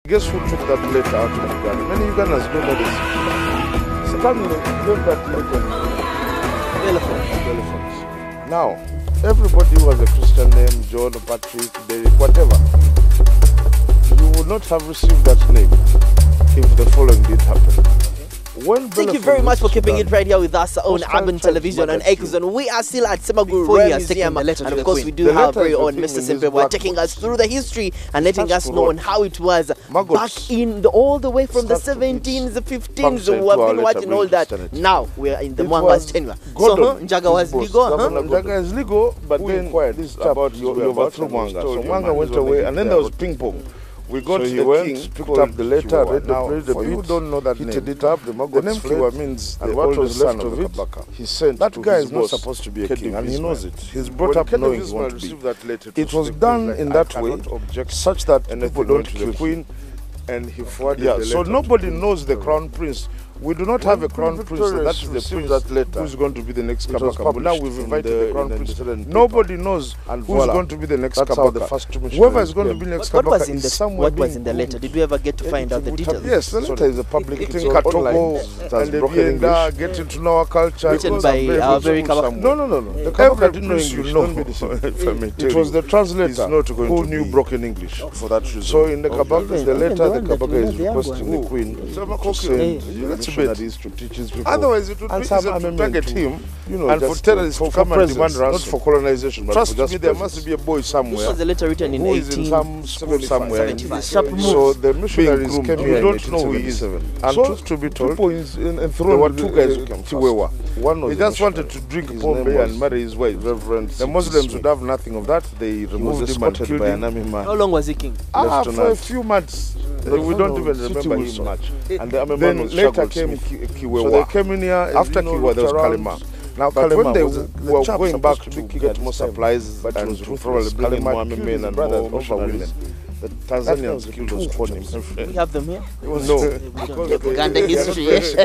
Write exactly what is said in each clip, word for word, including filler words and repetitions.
Guess who took that letter out of Uganda? Many Ugandans don't know this. Stanley gave that letter to elephants. elephants. Now, everybody who has a Christian name, John, Patrick, Derek, whatever, you would not have received that name if the following did happen. When Thank you very much for keeping it right here with us on Urban Television and Ecozone. We are still at Ssemagulu Royal Museum, and of course we do have our very own Mister Ssemagulu taking us through the history and letting us know on how it was back in the, all the way from the seventeens, the fifteens. We have been watching all that. Now we are in the Mwanga's tenure. So huh, Njaga was legal, huh? Njaga is legal, but then this about you overthrew Mwanga. So Mwanga went away, and then there was ping pong. We got so the went, king, picked up the letter, read the, now, the you don't know that he name. It up, the, the name Kiwa means and what was left of it, he sent that guy is not supposed to be a king, and he knows it. He's brought up knowing he wants to be. That letter it was done in that way, such that people don't kill the queen, and he forwarded yeah, the letter. So nobody knows the crown prince. We do not have a crown prince, so that is the prince that letter who's going to be the next Kabaka. Now we've invited the, the crown prince. Nobody knows who's going to be the next Kabaka. Whoever is going to be the next Kabaka is somewhere. What was in the letter? Did we ever get to find out the details? Yes, the letter is a public thing. Katoko and the getting to know our culture. Written by our very Kabaka. No, no, no, no. The Kabaka didn't know English. No, it was the translator who knew broken English for that reason. So in the Kabaka, the letter, the Kabaka is requesting the queen to send. Missionaries to teach his people. Otherwise, it would be easy to target him, you know, and for terrorists to come and demand ransom. Not for colonization, but trust for just me, there must be a boy somewhere. This was the letter written in who is in some school somewhere. So the missionaries came here. We don't know who he is. And truth to be told, there were two guys who came first. One was he just wanted to drink Bombay and marry his wife. Reverend. The Muslims would have nothing of that. They removed him and killed him. How long was he king? Ah, for a few months. We don't even remember him much. And the then later came Kiwewa. So they came in here. After Kiwewa, there was Kalima. Now, but Kalima when they were going back to get more supplies, but and to probably bring in more men and more women, the Tanzanians killed us for him. We have them here? No. Uganda history.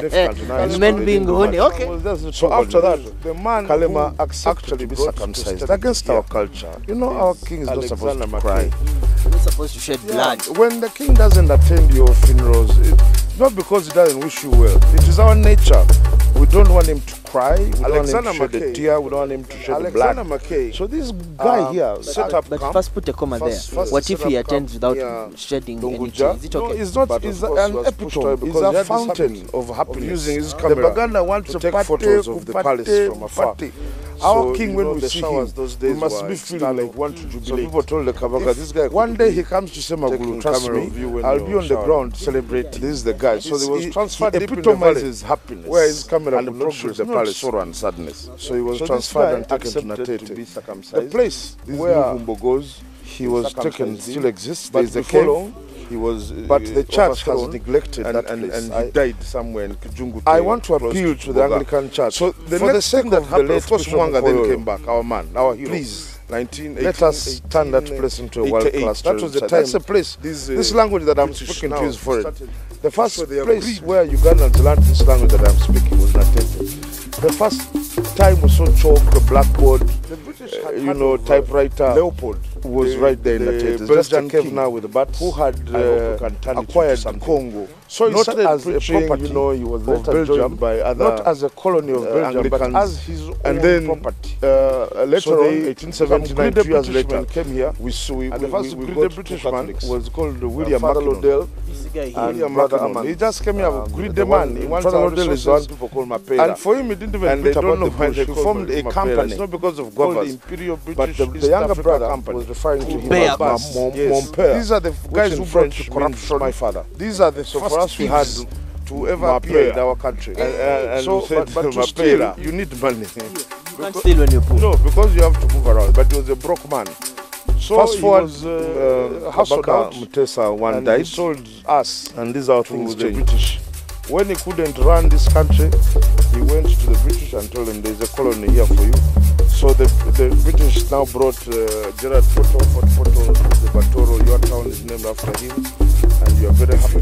Men being honey. Okay. So after that, the man Kalima accepted to be circumcised against our culture. You know, our king is not supposed to cry. We're not supposed to shed blood. When the king doesn't attend your funerals, it's not because he doesn't wish you well. It is our nature. We don't want him to cry. We don't Alexander want him to shed a tear. We don't want him to shed Alexander blood. McKay. So this guy um, here set but, up But camp. first put a comma first, there. First what if he attends without yeah. shedding any tears? Is it okay? No, it's not. It's an epitome. It's a fountain of happiness. Using his camera. The Baganda wants to take photos of the palace from afar. Our king, when we see him, we must be feeling like want to jubilate. So people told the Kabaka, this guy, one day he comes to Ssemagulu, trust me, I'll be on the ground celebrating. This is the guy. So there was transferred deep in the valley, happiness, where his camera and not show the palace sorrow and sadness. So he was transferred and taken to Natete. The place where Muvumbo goes, he was taken, still exists. There is a cave. He was, but the church has neglected and, that and, and he died somewhere in Kijungu. I want to appeal to the Anglican Church. So the for the sake that happened, of course, Mwanga then came back, our man, our hero. Please, let us turn that place into a world class. That was the time. That's a place. This, uh, this language that I'm speaking to is foreign. The first so place where Ugandans learned this language that I'm speaking was Natete. The first time we saw chalk, a blackboard, the British uh, you know, typewriter, Leopold was the, right there in Natete. There's just a cave now with the bats who had uh, acquired Congo. So not as a property, you know, he was later Belgium by other, not as a colony of uh, Belgium, but as his own and then, property. Uh, later so on, eighteen seventy-nine, two years later, came here. We saw we, and we, the first we, we got British man was called William uh, Mackinnon. William Mackinnon. He just came here, um, greet the man. He wanted to is one people call Mapela. And for him, he didn't even and they don't know why they formed a company. It's not because of governors, Imperial British, but the, the younger brother was referring to him as Montpellier. These are the guys who brought corruption. My father. These are the first us we had to ever appear in our country. And, and, and so, said, but, but to steal, you need money. You can't steal when you're poor. No, because you have to move around. But he was a broke man. So fast forward, was, uh, uh, Kabaka Mutesa one and died. He sold us, and these are things the British. When he couldn't run this country, he went to the British and told them there's a colony here for you. So the, the British now brought uh, Gerard Photo, Fort Photo, the Batoro, your town is named after him, and you are very happy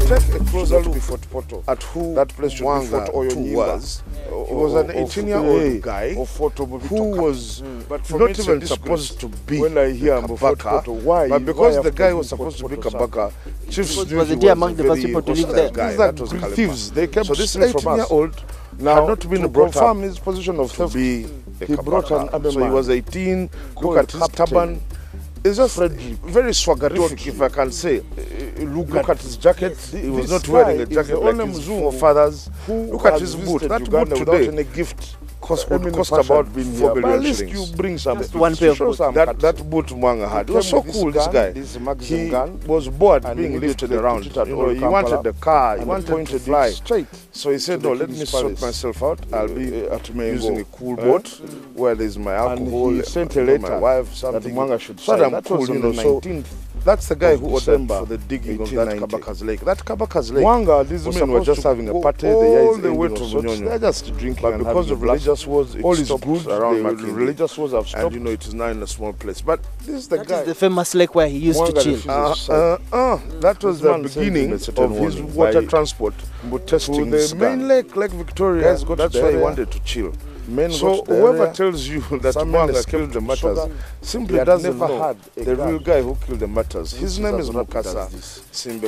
take a closer look at who that place should be Fort Oyo was. He was an eighteen-year-old guy who was mm. but not even supposed to be when I hear Kabaka, why? But because the guy was supposed to be Kabaka, Chief was the day among the first people to live there. These are thieves. They came so this eighteen-year-old now had not been brought up his position of theft. Be he brought an so he was eighteen. Look at his turban. It's just very swaggerific, if I can say. Look, look at his jacket. He was not wearing a jacket like his forefathers. Look at his boot. That boot today, any gift cost, would cost about four billion shillings. At least you bring some. One pair of boots. That, that boot Mwanga had. It was so cool, this guy. He was bored being lifted around. You know, he wanted the car. He wanted to fly. Straight. So he said, no, let me sort myself out. I'll be using a cool boat where there's my alcohol. He sent a letter, my wife, something. That Mwanga should sign. So that cool, you know. So that's the guy who ordered for the digging of that Kabaka's Lake. That Kabaka's Lake. Mwanga, these men were just having a party. All the way to Munyonyo. They're just drinking. But because of religious wars, all is good around the religious wars have stopped. And you know, it is now in a small place. But this is the that guy. Is the famous lake where he used Mwanga to chill. Uh, uh, uh, that was the beginning of his water transport to the main lake, Lake Victoria. That's where he wanted to chill. Men so whoever tells you that Mwanga killed the matters simply that doesn't know had the real guy who killed the matters. His name is Mukasa Simbe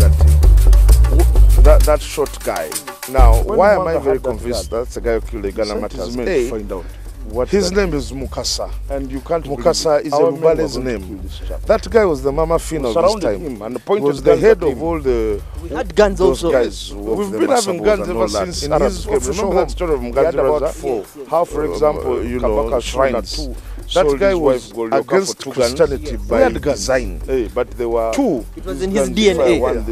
Kaliabugati. That that short guy. Now, when why am I very convinced that that's the guy who killed the Ghana matters? A, find out. What his name is Mukasa, and you can't. Mukasa is a Lubale's name. That guy was the Mama Fin of this time, him and he was the head of all the. We had guns also. Guys We've been having guns ever since. In his remember that story of Muganza? How, for example, you know, shrines. That guy was against Christianity by design. Hey, but there were two. It was in his D N A. One,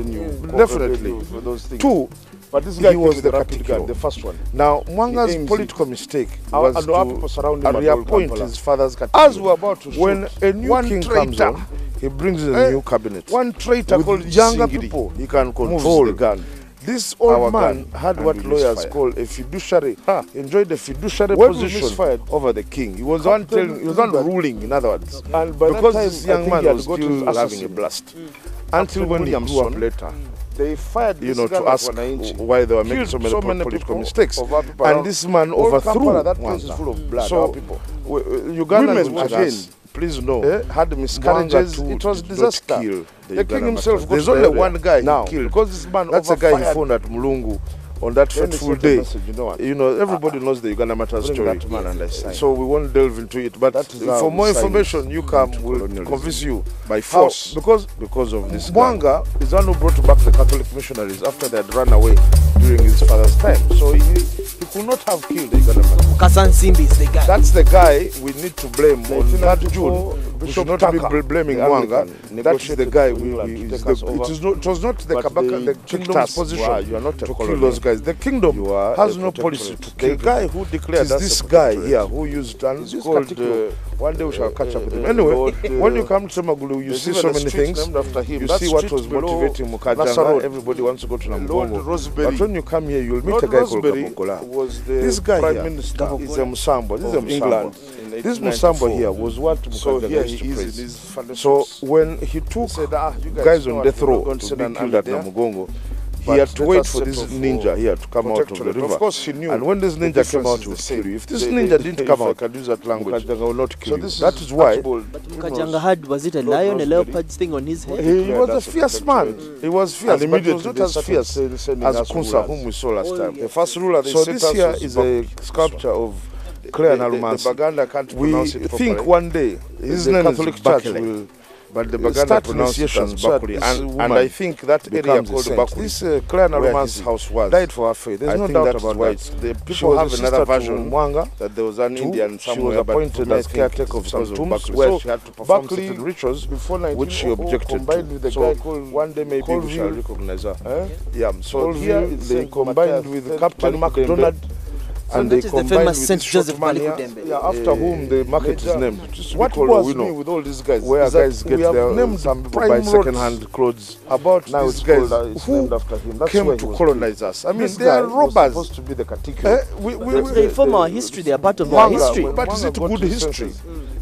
definitely. Two. But this guy he was the rapid guy, the first one. Now, Mwanga's political mistake was and to reappoint his father's category. As we're about to shoot, when a new one king traitor comes on, he brings in a eh, new cabinet. One traitor called younger Singiri, people, he can control the gun. This old man had what lawyers call a fiduciary, huh. enjoyed a fiduciary when position over the king. He was one telling, he was one ruling, in other words. And by because this young man was still having a blast. Mm. Until when he grew up later. They fired you know, to ask why they were making so many, so many political mistakes. And this man overthrew that place is full of blood. So, Ugandans again, please know, eh, had miscarriages. It was disaster. The, the king himself got There's only one guy now, he killed. Because this man that's the guy he found at Mulungu on that fateful day. Message, you, know you know, everybody uh, knows the Uganda Matters story. That man and so we won't delve into it. But for more information, you come, we'll convince you by force. How? Because because of this Mwanga is the one who brought back the Catholic missionaries after they had run away during his father's time. So he, he could not have killed the Uganda Matters. Kasan Simbi is the guy. That's the guy we need to blame on that June. We should not be blaming Mwanga. That's the guy we, we is the, it, is not, it was not the Kabaka, the kingdom's position you are not to kill those guys. The kingdom has no policy to kill. The guy who declared this guy here who used and it's called uh, one day we shall catch up with him. Anyway, when you come to Ssemagulu, you see so many things. You see what was motivating Mukajanga. Everybody wants to go to Namugongo. But when you come here, you'll meet a guy called Kabukola. This guy here is a Musambo. This is a England. This Musambo here was what Mukajanga used to praise. So when he took guys on death row to be killed at Namugongo, he had to wait for this ninja here to come out of the river. Of course, he knew. And when this ninja came out, he would kill you. If this ninja didn't come out, I could use that language. Mukajanga will not kill you. That is why. But Mukajanga had, was it a lion, a leopard's thing on his head? He was a fierce man. He was fierce, but he was not as fierce as Kunsa, whom we saw last time. The first ruler. So this here is a sculpture of Clare and Alumansi. We think one day his name is Catholic Church will. But the Baganda pronunciation Bakuri, and, and I think that area called Bakuri, this uh, Clare Naruman's house was died for her faith. There's I no doubt about that. The people have another version Mwanga that there was an Two, Indian somewhere. She was appointed as caretaker of some tombs where so she had to perform Bakuri certain rituals before which she objected to. With the so guy called one day maybe we shall recognize her. Eh? Yeah. So here they combined with Captain MacDonald. So and they that is the famous Saint Joseph Malikudembe. Yeah, after uh, whom the market is named. What was me with all these guys? Where guys get their named some people buy second-hand clothes. About now these guys who named after him. That's came to colonize us. I mean, this they are robbers. Supposed to be the category. Uh, we, we, we, they form our history. They are part of our history. But is it good history?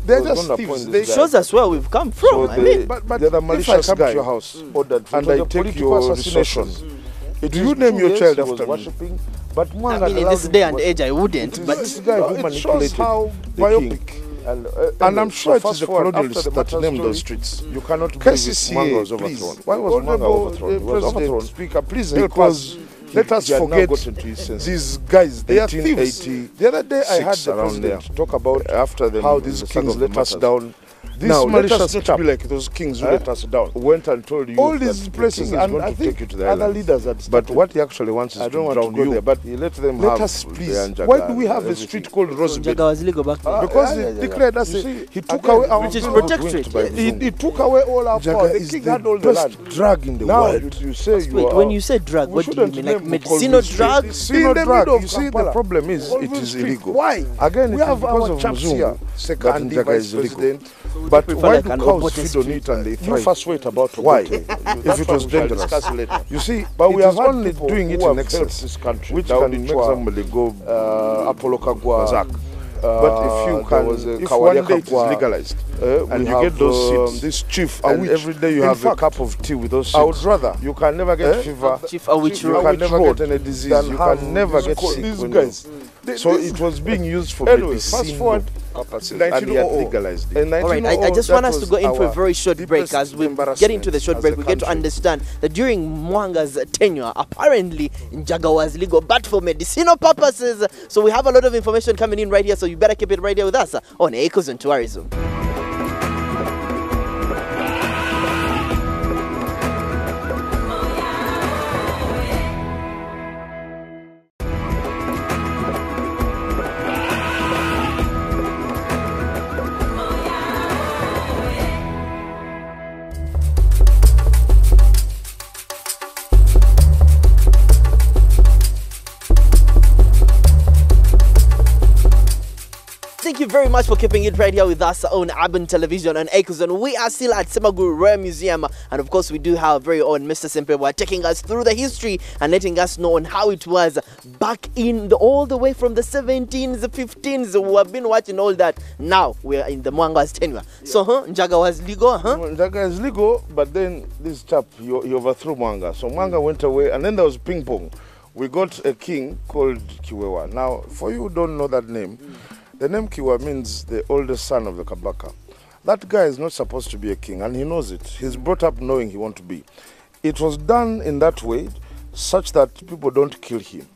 they're just thieves. They shows us where we've come from. So I they, mean, but, but the malicious guy to your house mm. ordered and I take your resources. Mm. It you name your child after worshipping. But I mean, in this day and age, I wouldn't. But this guy who manipulated how biopic. And, uh, and I'm sure it is the colonialists that named those streets. You cannot believe Mwanga was overthrown. Why was Mwanga overthrown? He was overthrown. Speaker, please help us. Let us forget these guys. They are thieves. The other day I heard the president talk about after them, how these kings let us down. These now, malicious let us not be like those kings who uh, let us down. Went and told you all these places, and I to think take you to the other islands. leaders had But what he actually wants is I don't to want drown to go you. there, but he let them let have us please. Why do we have a street called Rosebud? Jaga was legal back then. Uh, because yeah, yeah, yeah, he declared us. He took again, away our British protectorate. Yeah. He, he took away all our power. The king had all the land. Drug in the now, world. You, you say you Wait, are, when you say drug, what do you mean? Like medicinal drug? Medicinal drug. You see, the problem is it is illegal. Why? Again, we have our chaps here. Second vice president. But why do cows feed on it and they thrive? You first wait about why? If it was dangerous. You see, but we are only doing it in excess, this country, which can make somebody go uh, Apollo Kagwa. Uh, but if you can, uh, if one day it is legalized, uh, and you get those seeds, um, this chief, and which, every day you have fact, a cup of tea with those seeds, I would rather. You can never get uh, fever. Chief, uh, which you road? can never get any disease. You can never get sick. These guys. They, so it was being used for anyway, medicine fast forward, purposes, and he had legalized it. All right, I, I just want us to go in for a very short break. As we get into the short break, we get to understand that during Mwanga's tenure, apparently Njaga was legal, but for medicinal purposes. So we have a lot of information coming in right here, so you better keep it right here with us on Echoes and Tourism. Thank you very much for keeping it right here with us on Urban Television and Echoes. And we are still at Ssemagulu Royal Museum. And of course, we do have our very own Mister Ssemagulu taking us through the history and letting us know on how it was back in the, all the way from the seventeens, the fifteens. We have been watching all that. Now we are in the Mwanga's tenure. Yeah. So, huh, Njaga was legal, huh? Njaga is legal, but then this chap, he, he overthrew Mwanga. So Mwanga went away, and then there was ping pong. We got a king called Kiwewa. Now, for you who don't know that name, mm. the name Kiwa means the oldest son of the Kabaka. That guy is not supposed to be a king, and he knows it. He's brought up knowing he wants to be. It was done in that way, such that people don't kill him.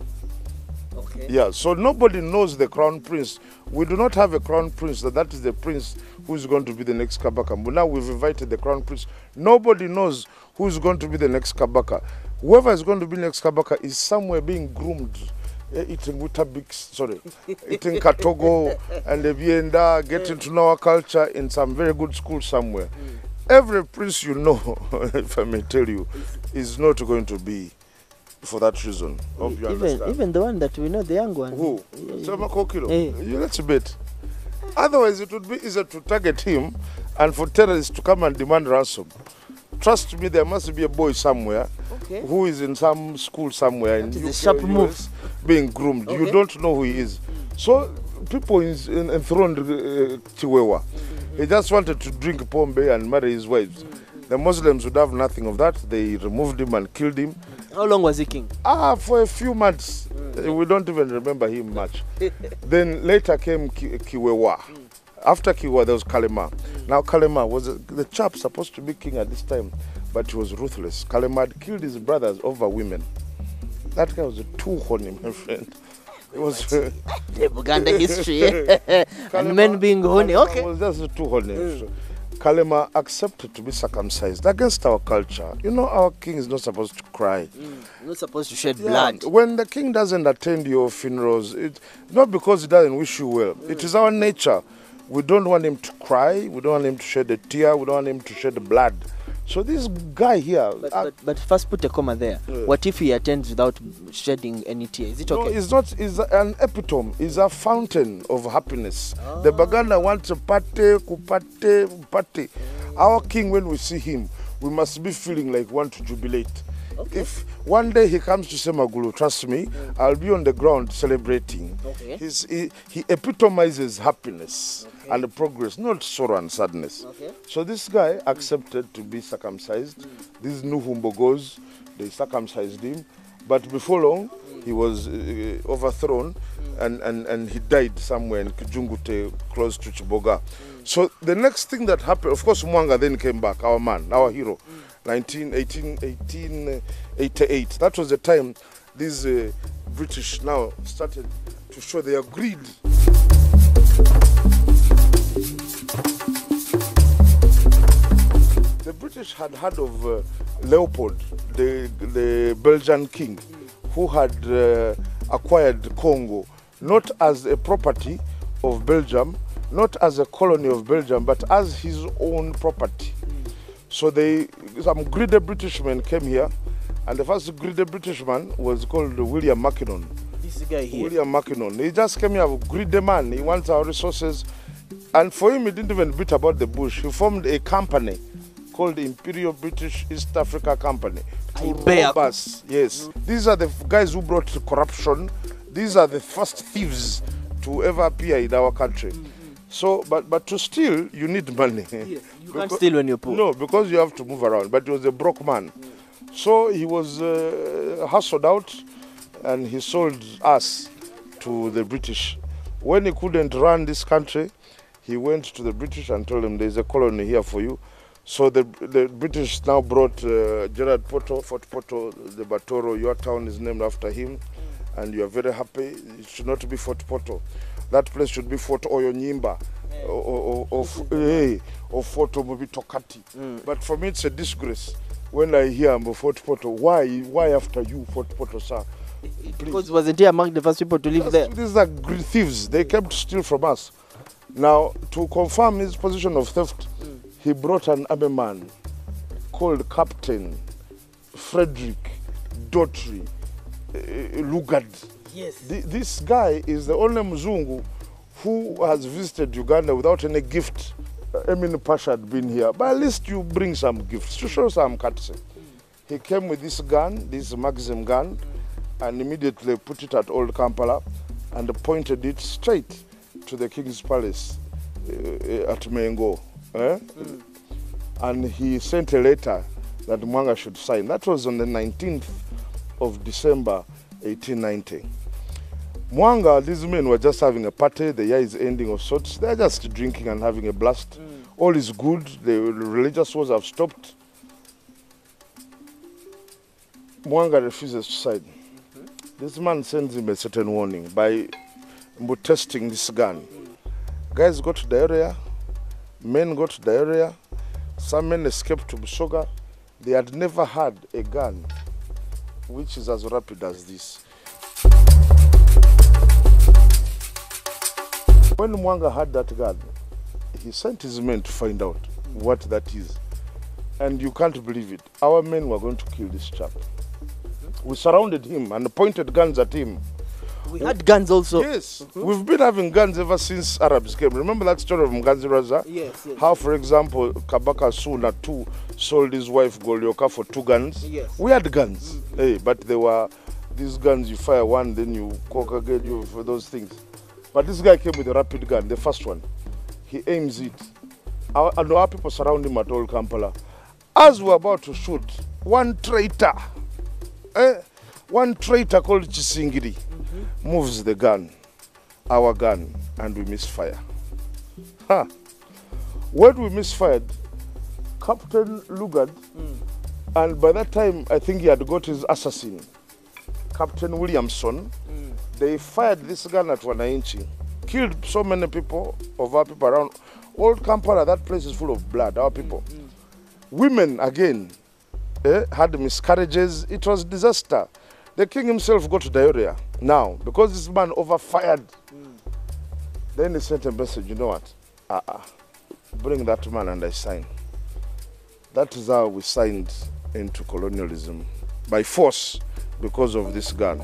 Okay. Yeah, so nobody knows the crown prince. We do not have a crown prince, that that is the prince who is going to be the next Kabaka. But now we've invited the crown prince. Nobody knows who is going to be the next Kabaka. Whoever is going to be the next Kabaka is somewhere being groomed. Uh, eating Weetabix, sorry, eating Katogo and the Bienda, getting to know our culture in some very good school somewhere. Mm. Every prince you know, if I may tell you, is not going to be for that reason. Hope you even, understand. Even the one that we know, the young one. Who? Ssemagulu. Hey. You let's bet. Otherwise, it would be easier to target him and for terrorists to come and demand ransom. Trust me, there must be a boy somewhere okay. who is in some school somewhere in U K, a sharp move. being groomed. Okay. You don't know who he is. So people in, in, enthroned uh, Chiwewa. Mm-hmm. He just wanted to drink pombe and marry his wives. Mm-hmm. The Muslims would have nothing of that. They removed him and killed him. How long was he king? Ah, for a few months. Mm-hmm. We don't even remember him much. Then later came Ki Kiwewa. Mm. After Kiwewa, there was Kalema. Mm. Now Kalema was a, the chap supposed to be king at this time, but he was ruthless. Kalema had killed his brothers over women. That guy was a too horny, my friend. It was uh, the Uganda history, eh? And men being horny. Okay. It was just too horny. Mm. Kalema accepted to be circumcised against our culture. You know, our king is not supposed to cry. Mm. Not supposed to shed yeah. blood. When the king doesn't attend your funerals, it's not because he doesn't wish you well. Mm. It is our nature. We don't want him to cry. We don't want him to shed a tear. We don't want him to shed blood. So this guy here... But, but, but first put a comma there. Yeah. What if he attends without shedding any tears? Is it okay? No, it's not. It's an epitome. It's a fountain of happiness. Oh. The Baganda wants a pate, kupate, pate. Our king, when we see him, we must be feeling like want to jubilate. Okay. If one day he comes to Ssemagulu, trust me, mm. I'll be on the ground celebrating. Okay. He's, he, he epitomizes happiness okay. and progress, not sorrow and sadness. Okay. So this guy accepted mm. to be circumcised. Mm. These Nuhumbogos, they circumcised him. But before long, mm. he was uh, overthrown mm. and, and, and he died somewhere in Kijungute, close to Chiboga. Mm. So the next thing that happened, of course, Mwanga then came back, our man, our hero. Mm. nineteen, eighteen, eighteen eighty-eight. That was the time these uh, British now started to show their greed. The British had heard of uh, Leopold, the, the Belgian king, who had uh, acquired Congo, not as a property of Belgium, not as a colony of Belgium, but as his own property. So they, some greedy Britishman came here, and the first greedy Britishman was called William Mackinnon. This guy here? William Mackinnon. He just came here, a greedy man. He wants our resources. And for him, he didn't even beat about the bush. He formed a company called the Imperial British East Africa Company to rob us. Yes. Mm. These are the guys who brought corruption. These are the first thieves to ever appear in our country. Mm. So, but but to steal, you need money. Yeah, you because, can't steal when you're poor. No, because you have to move around. But he was a broke man. Yeah. So he was uh, hustled out and he sold us to the British. When he couldn't run this country, he went to the British and told them there's a colony here for you. So the, the British now brought uh, Gerard Poto, Fort Poto, the Batoro. Your town is named after him. Mm. And you are very happy. It should not be Fort Poto. That place should be Fort Oyonyimba, yeah. or, or, or, or, or Fort Tokati. Mm. But for me, it's a disgrace when I hear about Fort Poto. Why, why after you, Fort Poto, sir? Please. Because wasn't he among the first people to live That's, there? These are thieves. They came to steal from us. Now, to confirm his position of theft, mm. he brought an army man called Captain Frederick Daughtry uh, Lugard. Yes. The, this guy is the only Mzungu who has visited Uganda without any gift. Uh, Emin Pasha had been here, but at least you bring some gifts to show some courtesy. Mm. He came with this gun, this Maxim gun, mm. and immediately put it at Old Kampala and pointed it straight to the King's Palace uh, at Mengo. Eh? Mm. And he sent a letter that Mwanga should sign. That was on the nineteenth of December, eighteen ninety. Mwanga, these men were just having a party, the year is ending of sorts. They're just drinking and having a blast. Mm. All is good, the religious wars have stopped. Mwanga refuses to sign. Mm-hmm. This man sends him a certain warning by testing this gun. Mm. Guys got diarrhea, men got diarrhea, some men escaped to Busoga. They had never had a gun which is as rapid as this. When Mwanga had that gun, he sent his men to find out what that is. And you can't believe it. Our men were going to kill this chap. We surrounded him and pointed guns at him. We had guns also? Yes. Mm-hmm. We've been having guns ever since Arabs came. Remember that story of Mganzi Raza? Yes, yes. How, for example, Kabaka Suna two sold his wife Golioka for two guns. Yes. We had guns. Mm-hmm. Hey, but they were these guns, you fire one, then you cock again, you for those things. But this guy came with a rapid gun, the first one. He aims it. Our, and our people surround him at Old Kampala. As we're about to shoot, one traitor, eh, one traitor called Chisingiri, mm-hmm. moves the gun, our gun, and we misfire. Huh. When we misfired, Captain Lugard, mm. and by that time, I think he had got his assassin, Captain Williamson. Mm. They fired this gun at Wananchi, killed so many people, of our people around. Old Kampala, that place is full of blood, our people. Mm. Women, again, eh, had miscarriages. It was disaster. The king himself got diarrhea now, because this man overfired. Mm. Then he sent a message, you know what? Uh-uh. Bring that man and I sign. That is how we signed into colonialism, by force, because of this gun.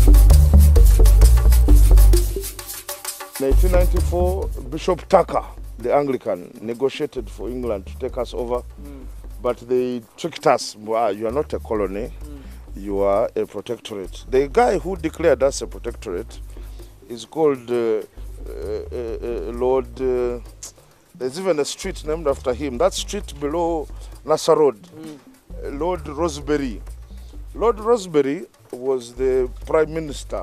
In eighteen ninety-four, Bishop Tucker the Anglican, negotiated for England to take us over, mm. but they tricked us. Well, you are not a colony, mm. you are a protectorate. The guy who declared us a protectorate is called uh, uh, uh, Lord, uh, there's even a street named after him. That street below Nasa Road, mm. uh, Lord Rosebery. Lord Rosebery was the Prime Minister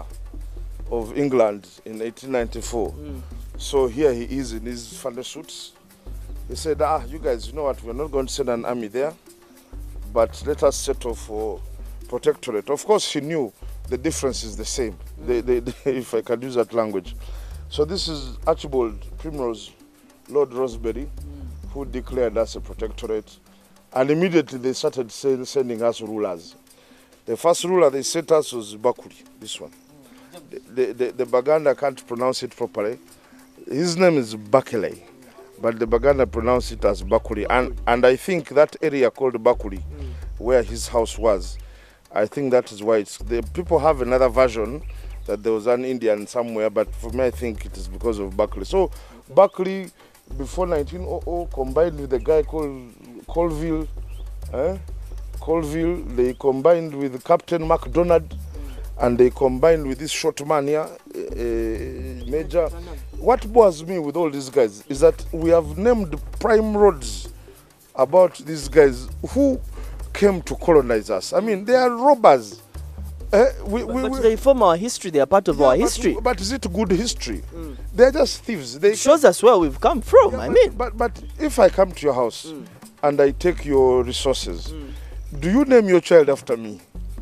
of England in eighteen ninety-four. Mm. So here he is in his funny suits. He said, ah, you guys, you know what, we're not going to send an army there, but let us settle for protectorate. Of course, he knew the difference is the same, mm. they, they, they, if I can use that language. So this is Archibald Primrose, Lord Rosebery, mm. who declared us a protectorate. And immediately they started send, sending us rulers. The first ruler they sent us was Bakuli, this one. Mm. The, the, the Baganda can't pronounce it properly. His name is Bakele, but the Baganda pronounce it as Bakuli. And, and I think that area called Bakuli, mm. where his house was, I think that is why it's, the people have another version that there was an Indian somewhere, but for me I think it is because of Bakuli. So Bakuli, before nineteen hundred, combined with a guy called Colville, eh? Colville, they combined with Captain MacDonald, and they combined with this short man here, uh, Major. What bores me with all these guys is that we have named prime roads about these guys who came to colonize us. I mean, they are robbers. Uh, we, but we, but we, they form our history, they are part of yeah, our but, history. But is it good history? Mm. They're just thieves. They it shows us where we've come from, yeah, I but, mean. But, but if I come to your house mm. and I take your resources, mm. do you name your child after me?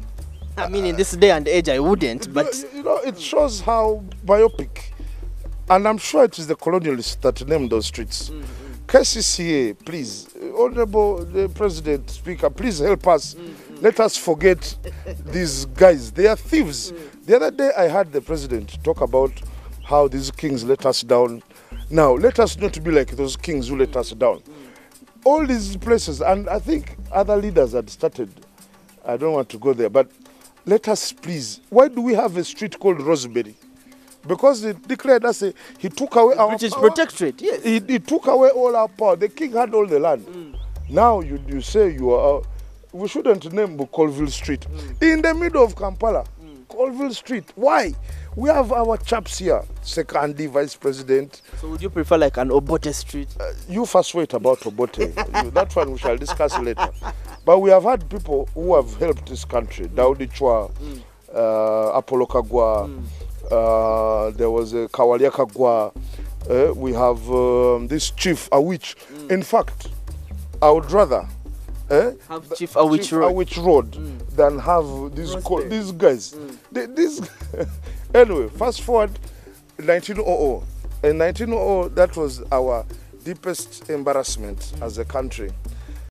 I mean, in this day and age, I wouldn't, but... You know, it shows how myopic. And I'm sure it is the colonialists that named those streets. Mm-hmm. K C C A, please, Honorable the President, Speaker, please help us. Mm-hmm. Let us forget these guys. They are thieves. Mm. The other day I heard the President talk about how these kings let us down. Now, let us not be like those kings who let us down. Mm. All these places, and I think other leaders had started, I don't want to go there, but let us please, why do we have a street called Rosebery? Because he declared us, a, he took away our British power. protectorate, yes. He, he took away all our power. The king had all the land. Mm. Now you, you say you are, uh, we shouldn't name Colville Street. Mm. In the middle of Kampala, mm. Colville Street. Why? We have our chaps here, Sekandi, Vice President. So would you prefer like an Obote Street? Uh, you first wait about Obote. you, that one we shall discuss later. But we have had people who have helped this country. Mm. Daudi Chwa, mm. uh, Apollo Kagwa, mm. uh, there was a Kawalia Kagwa. Uh, we have um, this Chief Awich. Mm. In fact, I would rather uh, have Chief Awich Road, Awich Road mm. than have these these guys. Mm. They, these anyway, fast forward nineteen hundred. In nineteen hundred, that was our deepest embarrassment mm. as a country.